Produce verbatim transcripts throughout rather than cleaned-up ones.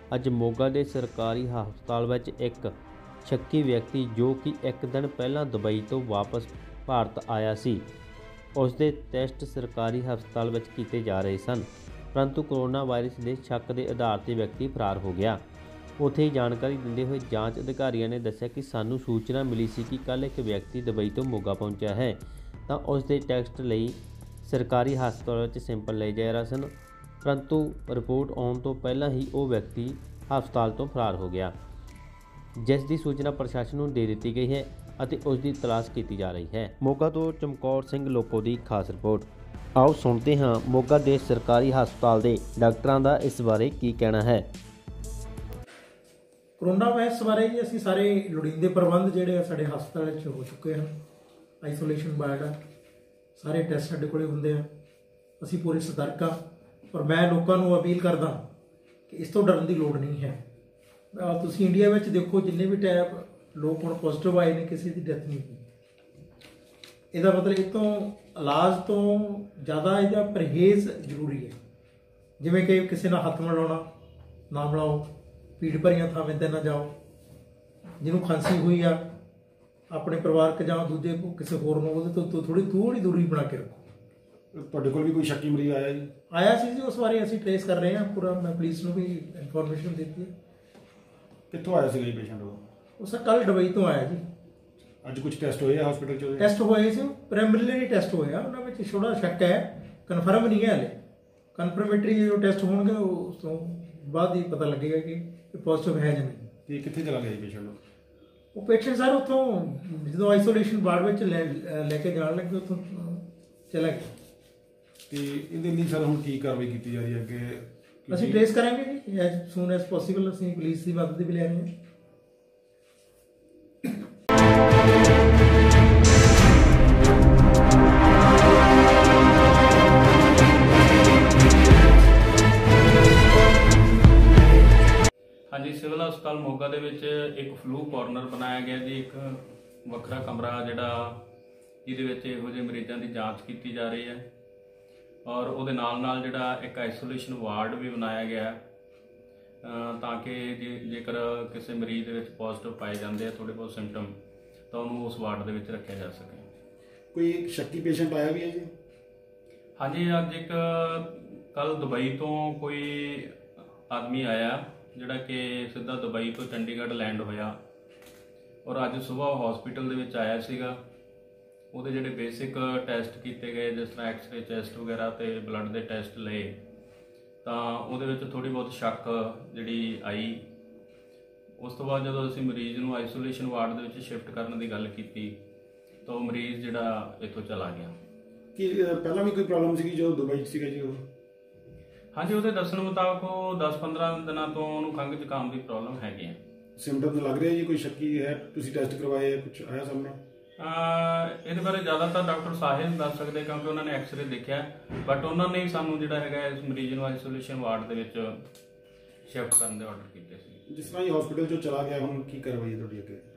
ਅੱਜ ਮੋਗਾ ਦੇ ਸਰਕਾਰੀ ਹਸਪਤਾਲ ਵਿੱਚ ਇੱਕ ਸ਼ੱਕੀ ਵਿਅਕਤੀ ਜੋ ਕਿ ਇੱਕ ਦਿਨ ਪਹਿਲਾਂ ਦੁਬਈ ਤੋਂ ਵਾਪਸ ਭਾਰਤ ਆਇਆ ਸੀ, ਉਸ ਦੇ ਟੈਸਟ ਸਰਕਾਰੀ ਹਸਪਤਾਲ ਵਿੱਚ ਕੀਤੇ ਜਾ ਰਹੇ ਸਨ, परंतु कोरोना वायरस के शक के आधार पर व्यक्ति फरार हो गया। उत्थे ही जानकारी दिंदे हुए जांच अधिकारियों ने दस्सिया कि सानू सूचना मिली सी कि कल एक व्यक्ति दुबई तो मोगा पहुंचा है, तो उसके टैसट लई सरकारी हस्पताल में सैंपल ले जा रहे सन, परंतु रिपोर्ट आने तो पहला ही वो व्यक्ति हस्पताल तो फरार हो गया, जिसकी सूचना प्रशासन को दे दी गई है और उसकी तलाश की जा रही है। मोगा तो चमकौर सिंह लोपो की खास रिपोर्ट। आओ सुनते हाँ मोगा के सरकारी हस्पताल के डॉक्टरों का इस बारे की कहना है। कोरोना वायरस बारे जी असीं सारे लोड़ींदे प्रबंध जिहड़े साडे हस्पताल च हो चुके हैं। आइसोलेशन वार्ड आ, सारे टैस्ट साडे कोले हुंदे आ, असीं पूरे सतर्क आ। पर मैं लोगों को अपील करदा कि इस तो डरन की लोड़ नहीं है। तुसीं इंडिया में देखो जिन्ने भी टैप लोग हुण पॉजिटिव आए ने, किसी की डेथ नहीं हुई। ਇਹਦਾ मतलब ਇਹ ਤੋਂ ਇਲਾਜ ਤੋਂ ਜ਼ਿਆਦਾ ਇਹਦਾ ਪਰਹੇਜ਼ ਜ਼ਰੂਰੀ ਹੈ। ਜਿਵੇਂ ਕਿ ਕਿਸੇ ਨਾਲ ਹੱਥ ਮਿਲਾਉਣਾ ਨਾ ਮਿਲਾਓ, ਭੀੜ ਭਰੀਆਂ ਥਾਵਾਂ 'ਤੇ ਨਾ ਜਾਓ, ਜਿਹਨੂੰ ਖਾਂਸੀ ਹੋਈ ਆ ਆਪਣੇ ਪਰਿਵਾਰਕ ਜਾਂ ਦੂਜੇ ਕਿਸੇ ਹੋਰ ਨੂੰ ਉਹਦੇ ਤੋਂ ਥੋੜੀ ਥੋੜੀ ਦੂਰੀ ਬਣਾ ਕੇ ਰੱਖੋ। ਤੁਹਾਡੇ ਕੋਲ ਵੀ ਕੋਈ ਸ਼ੱਕੀ ਮਰੀਜ਼ ਆਇਆ ਜੀ? ਆਇਆ ਸੀ ਜੀ, ਉਸ ਬਾਰੇ ਅਸੀਂ ਟ੍ਰੇਸ ਕਰ ਰਹੇ ਹਾਂ ਪੂਰਾ। ਮੈਂ ਪੁਲਿਸ ਨੂੰ ਵੀ ਇਨਫੋਰਮੇਸ਼ਨ ਦਿੱਤੀ ਹੈ। ਕਿੱਥੋਂ ਆਇਆ ਸੀਗਾ ਜੀ ਪੇਸ਼ੈਂਟ? ਉਹ ਸਰ ਕੱਲ੍ਹ ਦੁਬਈ ਤੋਂ ਆਇਆ ਜੀ। ਅੱਜ ਕੁਝ ਟੈਸਟ ਹੋਏ ਆ ਹਸਪੀਟਲ 'ਚ? ਟੈਸਟ ਹੋਏ ਸੀ, ਪ੍ਰਾਇਮਰੀਲੀ ਟੈਸਟ ਹੋਏ ਆ, ਉਹਨਾਂ ਵਿੱਚ ਥੋੜਾ ਸ਼ੱਕ ਹੈ, ਕਨਫਰਮ ਨਹੀਂ ਹੈ ਹਲੇ। ਕਨਫਰਮੇਟਰੀ ਜੋ ਟੈਸਟ ਹੋਣਗੇ ਉਸ ਤੋਂ ਬਾਅਦ ਹੀ ਪਤਾ ਲੱਗੇਗਾ ਕਿ ਪੋਜ਼ਿਟਿਵ ਹੈ ਜਾਂ ਨਹੀਂ। ਤੇ ਕਿੱਥੇ ਚਲਾ ਗਿਆ ਜੀ ਪੇਸ਼ੈਂਟ? ਉਹ ਪੇਸ਼ੈਂਟ ਸਰ ਉੱਥੋਂ ਜਦੋਂ ਆਈਸੋਲੇਸ਼ਨ ਵਾਰਡ ਵਿੱਚ ਲੈ ਲੈ ਕੇ ਜਾਣ ਲੱਗੇ ਉੱਥੋਂ ਚਲਾ ਗਿਆ। ਤੇ ਇਹਦੇ ਲਈ ਸਰ ਹੁਣ ਕੀ ਕਾਰਵਾਈ ਕੀਤੀ ਜਾ ਰਹੀ ਹੈ ਅੱਗੇ? ਅਸੀਂ ਟ੍ਰੇਸ ਕਰਾਂਗੇ ਜੀ ਐਜ਼ ਸੂਨ ਐਜ਼ ਪੋਸੀਬਲ। ਅਸੀਂ ਪੁਲਿਸ ਦੀ ਮਦਦ ਵੀ ਲੈ ਰਹੇ ਹਾਂ। हाँ जी, सिविल हस्पताल मोगा दे विच एक फ्लू कॉर्नर बनाया गया जी, एक वखरा कमरा जिहड़ा जिहदे विच इहो जिहे मरीज़ां दी जांच की जा रही है, और उहदे नाल नाल जिहड़ा एक आइसोलेशन वार्ड भी बनाया गया ताकि जे जेकर किसी मरीज़ दे विच पॉजिटिव पाए जाते हैं थोड़े बहुत सिम्पटम, तो उन्होंने उस वार्ड दे विच रखा जा सके। कोई एक शक्की पेशेंट आया भी है जी? हाँ जी, अज एक कल दुबई तो कोई आदमी आया जिहड़ा कि सीधा दुबई तो चंडीगढ़ लैंड होया, और अज सुबह हॉस्पिटल दे विच आया सीगा। ਉਹਦੇ ਜਿਹੜੇ ਬੇਸਿਕ ਟੈਸਟ ਕੀਤੇ ਗਏ, ਜਿਸ ਤਰ੍ਹਾਂ ਐਕਸਰੇ ਚੈਸਟ ਵਗੈਰਾ ਤੇ ਬਲੱਡ ਦੇ ਟੈਸਟ ਲਏ, ਤਾਂ ਉਹਦੇ ਵਿੱਚ ਥੋੜੀ ਬਹੁਤ ਸ਼ੱਕ ਜਿਹੜੀ ਆਈ। ਉਸ ਤੋਂ ਬਾਅਦ ਜਦੋਂ ਅਸੀਂ ਮਰੀਜ਼ ਨੂੰ ਆਈਸੋਲੇਸ਼ਨ ਵਾਰਡ ਦੇ ਵਿੱਚ ਸ਼ਿਫਟ ਕਰਨ ਦੀ ਗੱਲ ਕੀਤੀ ਤਾਂ ਉਹ ਮਰੀਜ਼ ਜਿਹੜਾ ਇੱਥੋਂ ਚਲਾ ਗਿਆ। ਕਿ ਪਹਿਲਾਂ ਵੀ ਕੋਈ ਪ੍ਰੋਬਲਮ ਸੀਗੀ ਜੋ ਦੁਬਈ 'ਚ ਸੀਗਾ ਜੀ ਉਹ? ਹਾਂਜੀ, ਉਹਦੇ ਦੱਸਣ ਮੁਤਾਬਕ ਉਹ ਦਸ ਪੰਦਰਾਂ ਦਿਨਾਂ ਤੋਂ ਉਹਨੂੰ ਖੰਘ ਜ਼ੁਕਾਮ ਦੀ ਪ੍ਰੋਬਲਮ ਹੈਗੀ ਆ। ਸਿੰਪਟਮ ਲੱਗ ਰਿਹਾ ਜੀ? ਕੋਈ ਸ਼ੱਕੀ ਹੈ? ਤੁਸੀਂ ਟੈਸਟ ਕਰਵਾਏ, ਕੁਝ ਆਇਆ ਸਾਹਮਣੇ? ਇਹਦੇ ਬਾਰੇ ਜ਼ਿਆਦਾਤਰ ਡਾਕਟਰ ਸਾਹਿਬ ਦੱਸ ਸਕਦੇ ਕਿਉਂਕਿ ਉਹਨਾਂ ਨੇ ਐਕਸਰੇ ਦੇਖਿਆ, ਬਟ ਉਹਨਾਂ ਨੇ ਹੀ ਸਾਨੂੰ ਜਿਹੜਾ ਹੈਗਾ ਇਸ ਮਰੀਜ਼ ਨੂੰ ਆਈਸੋਲੇਸ਼ਨ ਵਾਰਡ ਦੇ ਵਿੱਚ ਸ਼ਿਫਟ ਕਰਨ ਦੇ ਆਰਡਰ ਕੀਤੇ ਸੀ। ਜਿਸ ਤਰ੍ਹਾਂ ਇਹ ਹਸਪੀਟਲ 'ਚੋਂ ਚਲਾ ਗਿਆ, ਹੁਣ ਕੀ ਕਾਰਵਾਈ ਹੈ ਤੁਹਾਡੀ ਅੱਗੇ?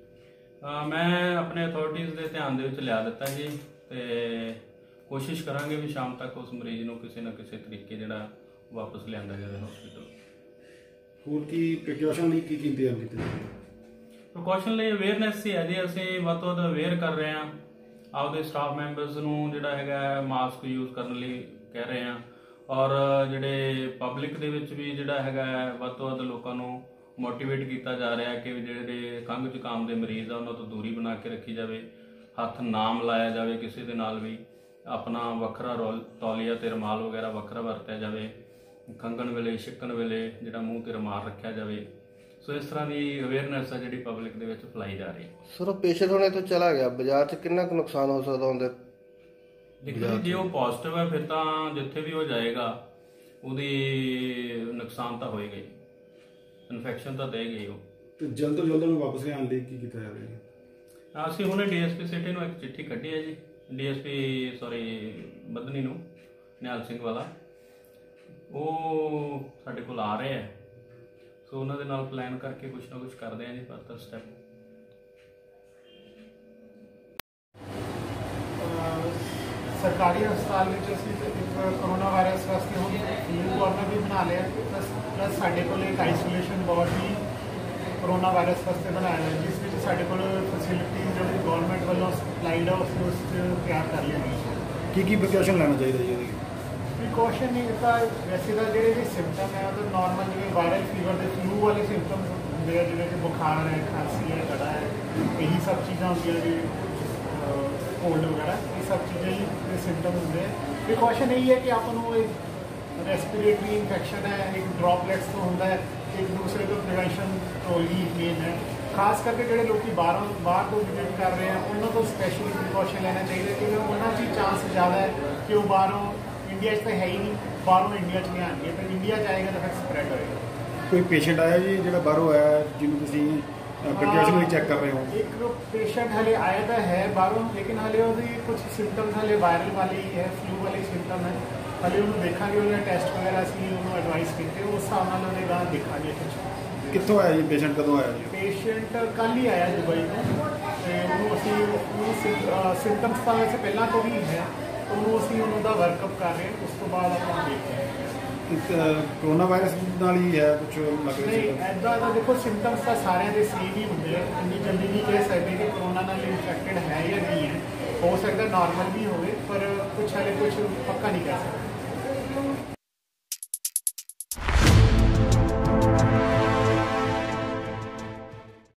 ਮੈਂ ਆਪਣੇ ਅਥਾਰਟੀਜ਼ ਦੇ ਧਿਆਨ ਦੇ ਵਿੱਚ ਲਿਆ ਦਿੱਤਾ ਜੀ, ਤੇ ਕੋਸ਼ਿਸ਼ ਕਰਾਂਗੇ ਵੀ ਸ਼ਾਮ ਤੱਕ ਉਸ ਮਰੀਜ਼ ਨੂੰ ਕਿਸੇ ਨਾ ਕਿਸੇ ਤਰੀਕੇ ਜਿਹੜਾ ਵਾਪਸ ਲਿਆਂਦਾ ਜਾਵੇ ਹਸਪੀਟਲ। ਹੋਰ ਕੀ ਪ੍ਰੀਕਾਸ਼ਨ ਲਈ ਕੀ ਕੀਤੇ ਹਨ ਕੀਤੇ? ਪ੍ਰੀਕਾਸ਼ਨ ਲਈ ਅਵੇਅਰਨੈਸ ਹੀ ਹੈ ਜੀ। ਅਸੀਂ ਵੱਧ ਤੋਂ ਵੱਧ ਅਵੇਅਰ ਕਰ ਰਹੇ ਹਾਂ, ਆਪਦੇ ਸਟਾਫ ਮੈਂਬਰਸ ਨੂੰ ਜਿਹੜਾ ਹੈਗਾ ਮਾਸਕ ਯੂਜ਼ ਕਰਨ ਲਈ ਕਹਿ ਰਹੇ ਹਾਂ, ਔਰ ਜਿਹੜੇ ਪਬਲਿਕ ਦੇ ਵਿੱਚ ਵੀ ਜਿਹੜਾ ਹੈਗਾ ਵੱਧ ਤੋਂ ਵੱਧ ਲੋਕਾਂ ਨੂੰ ਮੋਟੀਵੇਟ ਕੀਤਾ ਜਾ ਰਿਹਾ ਕਿ ਜਿਹੜੇ ਖੰਘ ਜ਼ੁਕਾਮ ਦੇ ਮਰੀਜ਼ ਆ ਉਹਨਾਂ ਤੋਂ ਦੂਰੀ ਬਣਾ ਕੇ ਰੱਖੀ ਜਾਵੇ, ਹੱਥ ਨਾ ਮਿਲਾਇਆ ਜਾਵੇ ਕਿਸੇ ਦੇ ਨਾਲ ਵੀ, ਆਪਣਾ ਵੱਖਰਾ ਰੋਲ ਤੌਲੀਆ ਤੇ ਰੁਮਾਲ ਵਗੈਰਾ ਵੱਖਰਾ ਵਰਤਿਆ ਜਾਵੇ, ਖੰਘਣ ਵੇਲੇ ਛਿੱਕਣ ਵੇਲੇ ਜਿਹੜਾ ਮੂੰਹ ਤੇ ਰੁਮਾਲ ਰੱਖਿਆ ਜਾਵੇ। ਸੋ ਇਸ ਤਰ੍ਹਾਂ ਦੀ ਅਵੇਅਰਨੈਸ ਆ ਜਿਹੜੀ ਪਬਲਿਕ ਦੇ ਵਿੱਚ ਫੈਲਾਈ ਜਾ ਰਹੀ ਹੈ। ਸਰ, ਪੇਸ਼ੈਂਟ ਹੁਣੇ ਤੋਂ ਚਲਾ ਗਿਆ, ਬਾਜ਼ਾਰ 'ਚ ਕਿੰਨਾ ਕੁ ਨੁਕਸਾਨ ਹੋ ਸਕਦਾ ਉਹਦੇ? ਦੇਖੋ, ਜੇ ਉਹ ਪੋਜ਼ਿਟਿਵ ਹੈ ਫਿਰ ਤਾਂ ਜਿੱਥੇ ਵੀ ਉਹ ਜਾਏਗਾ ਉਹਦੀ ਨੁਕਸਾਨ ਤਾਂ ਹੋਏਗਾ ਹੀ, ਇਨਫੈਕਸ਼ਨ ਤਾਂ ਦੇਗਾ ਹੀ ਉਹ। ਤੇ ਜਲਦ ਤੋਂ ਜਲਦ ਉਹਨੂੰ ਵਾਪਸ ਲਿਆਉਣ ਲਈ ਕੀ ਕੀਤਾ ਜਾਵੇ? ਅਸੀਂ ਹੁਣੇ ਡੀਐਸਪੀ ਸਿਟੀ ਨੂੰ ਇੱਕ ਚਿੱਠੀ ਕੱਢੀ ਹੈ ਜੀ, ਡੀਐਸਪੀ ਸੌਰੀ ਬਦਨੀ ਨੂੰ, ਨਿਹਾਲ ਸਿੰਘ ਵਾਲਾ, ਉਹ ਸਾਡੇ ਕੋਲ ਆ ਰਹੇ ਹੈ। ਸੋ ਉਹਨਾਂ ਦੇ ਨਾਲ ਪਲਾਨ ਕਰਕੇ ਕੁਛ ਨਾ ਕੁਛ ਕਰਦੇ ਹਾਂ ਜੀ ਫਰਦਰ ਸਟੈਪ। ਸਰਕਾਰੀ ਹਸਪਤਾਲ ਵਿੱਚ ਅਸੀਂ ਇੱਕ ਕਰੋਨਾ ਵਾਇਰਸ ਵਾਸਤੇ ਹੁਣ ਫਲੂ ਕਾਰਨਰ ਵੀ ਬਣਾ ਲਿਆ, ਪਲੱਸ ਪਲੱਸ ਸਾਡੇ ਕੋਲ ਇੱਕ ਆਈਸੋਲੇਸ਼ਨ ਵਾਰਡ ਵੀ ਕਰੋਨਾ ਵਾਇਰਸ ਵਾਸਤੇ ਬਣਾਇਆ ਹੈ, ਜਿਸ ਵਿੱਚ ਸਾਡੇ ਕੋਲ ਫੈਸਿਲਿਟੀ ਜਿਹੜੀ ਗਵਰਨਮੈਂਟ ਵੱਲੋਂ ਸਪਲਾਈਡ ਆ ਉਸ ਉਸ 'ਚ ਤਿਆਰ ਕਰ ਲਿਆ ਗਈ। ਕੀ ਕੀ ਪ੍ਰੀਕਾਸ਼ਨ ਲੈਣਾ ਚਾਹੀਦਾ ਜੀ ਇਹਦੀ? ਪ੍ਰੀਕਾਸ਼ਨ ਨਹੀਂ ਤਾਂ ਵੈਸੇ ਤਾਂ ਜਿਹੜੇ ਵੀ ਸਿੰਪਟਮ ਹੈ ਉਹ ਨਾਰਮਲ ਜਿਵੇਂ ਵਾਇਰਲ ਫੀਵਰ ਦੇ ਫਲੂ ਵਾਲੇ ਸਿੰਪਟਮ ਹੁੰਦੇ ਆ, ਜਿਵੇਂ ਕਿ ਬੁਖਾਰ ਹੈ, ਖਾਂਸੀ ਹੈ, ਗਲਾ ਹੈ, ਇਹੀ ਸਭ ਚੀਜ਼ਾਂ ਹੁੰਦੀਆਂ ਜੀ, ਕੋਲਡ ਵਗੈਰਾ, ਇਹ ਸਭ ਚੀਜ਼ਾਂ ਹੀ ਸਿੰਪਟਮ ਹੁੰਦੇ ਆ। ਪ੍ਰੀਕਾਸ਼ਨ ਇਹੀ ਹੈ ਕਿ ਆਪਾਂ ਨੂੰ ਰੈਸਪੀਰੇਟਰੀ ਇਨਫੈਕਸ਼ਨ ਹੈ, ਇੱਕ ਡ੍ਰੌਪਲੇਟਸ ਤੋਂ ਹੁੰਦਾ ਹੈ, ਇੱਕ ਦੂਸਰੇ ਤੋਂ ਪ੍ਰੀਵੈਂਸ਼ਨ ਤੋਂ ਹੀ ਮੇਨ ਹੈ। ਖਾਸ ਕਰਕੇ ਜਿਹੜੇ ਲੋਕੀ ਬਾਹਰੋਂ ਬਾਹਰ ਤੋਂ ਵਿਜ਼ਿਟ ਕਰ ਰਹੇ ਆ ਉਹਨਾਂ ਤੋਂ ਸਪੈਸ਼ਲੀ ਪ੍ਰੀਕਾਸ਼ਨ ਲੈਣਾ ਚਾਹੀਦਾ, ਕਿਉਂਕਿ ਉਹਨਾਂ 'ਚ ਹੀ ਚਾਂਸ ਜ਼ਿਆਦਾ ਹੈ ਕਿ ਉਹ ਬਾਹਰੋਂ, ਇੰਡੀਆ 'ਚ ਤਾਂ ਹੈ ਹੀ ਨਹੀਂ, ਬਾਹਰੋਂ ਇੰਡੀਆ 'ਚ ਲਿਆਉਣਗੇ, ਫਿਰ ਇੰਡੀਆ 'ਚ ਆਏਗਾ ਤਾਂ ਫਿਰ ਸਪਰੈਡ ਹੋਏਗਾ। ਕੋਈ ਪੇਸ਼ੈਂਟ ਆਇਆ ਜੀ ਜਿਹੜਾ ਬਾਹਰੋਂ ਆਇਆ ਜਿਹਨੂੰ ਤੁਸੀਂ ਪ੍ਰੀਕਾਸ਼ਨ ਲਈ ਚੈੱਕ ਕਰ ਰਹੇ ਹੋ? ਇੱਕ ਪੇਸ਼ੈਂਟ ਹਲੇ ਆਇਆ ਤਾਂ ਹੈ ਬਾਹਰੋਂ, ਲੇਕਿਨ ਹਲੇ ਉਹਦੀ ਕੁਝ ਸਿੰਪਟਮਸ ਹਲੇ ਵਾਇਰਲ ਵਾਲੇ ਹੀ ਹੈ, ਫਲੂ ਵਾਲੇ ਸਿੰਪਟਮ ਹੈ। ਹਲੇ ਉਹਨੂੰ ਦੇਖਾਂਗੇ, ਉਹਨੇ ਟੈਸਟ ਵਗੈਰਾ ਅਸੀਂ ਉਹਨੂੰ ਐਡਵਾਈਸ ਕੀਤੇ, ਉਸ ਹਿਸਾਬ ਨਾਲ ਉਹਦੇ ਗਾਂ ਦੇਖਾਂਗੇ ਕੁਛ। ਕਿੱਥੋਂ ਆਇਆ ਜੀ ਪੇਸ਼ੈਂਟ, ਕਦੋਂ ਆਇਆ ਜੀ? ਪੇਸ਼ੈਂਟ ਕੱਲ੍ਹ ਹੀ ਆਇਆ ਦੁਬਈ ਤੋਂ, ਅਤੇ ਉਹਨੂੰ ਅਸੀਂ ਉਹਨੂੰ ਸਿੰਪਟਮਸ ਤਾਂ ਵੈਸੇ ਪਹਿਲਾਂ ਤੋਂ ਵੀ ਹੈ, ਉਹਨੂੰ ਅਸੀਂ ਉਹਨਾਂ ਦਾ ਵਰਕਅਪ ਕਰ ਰਹੇ ਹਾਂ, ਉਸ ਤੋਂ ਬਾਅਦ ਆਪਾਂ ਦੇਖਦੇ ਹਾਂ। ਕਰੋਨਾ ਵਾਇਰਸ ਨਾਲ ਹੀ ਹੈ ਕੁਝ ਲੱਗ ਰਿਹਾ? ਨਹੀਂ, ਇੱਦਾਂ ਦਾ ਦੇਖੋ ਸਿੰਪਟਮਸ ਤਾਂ ਸਾਰਿਆਂ ਦੇ ਸੇਮ ਹੀ ਹੁੰਦੇ ਆ, ਇੰਨੀ ਜਲਦੀ ਨਹੀਂ ਕਹਿ ਸਕਦੇ ਕਿ ਕਰੋਨਾ ਨਾਲ ਇਨਫੈਕਟਡ ਹੈ ਜਾਂ ਨਹੀਂ ਹੈ, ਹੋ ਸਕਦਾ ਨਾਰਮਲ ਵੀ ਹੋਵੇ, ਪਰ ਕੁਛ ਹਾਲੇ ਕੁਛ ਪੱਕਾ ਨਹੀਂ ਕਹਿ ਸਕਦੇ।